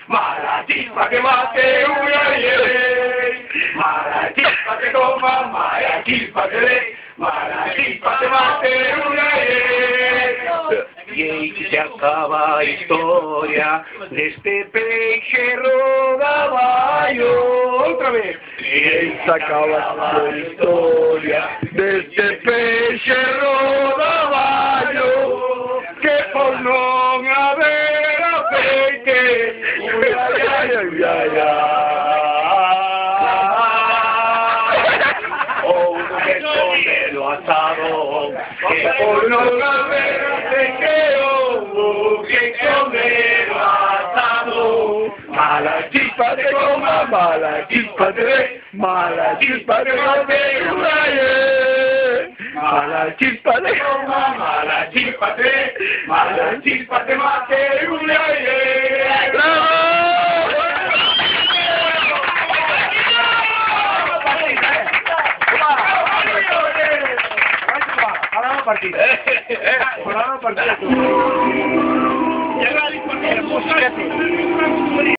mala chispa que mate una mala chispa que coma, mala chispa que dé, mala chispa que mate una y ahí se acaba la historia de este peixe rodaballo. Otra vez. Y ahí se acaba la historia de este peixe rodaballo que por non haber aceite o uno que comerlo asado que por non haber aceite hubo que comerlo asado. Mala chispa de coma, mala chispa de mala chispa de mate mala chispa de coma, mala chispa de mate ¡bravo! Ahora vamos a partir. Ahora vamos a partir.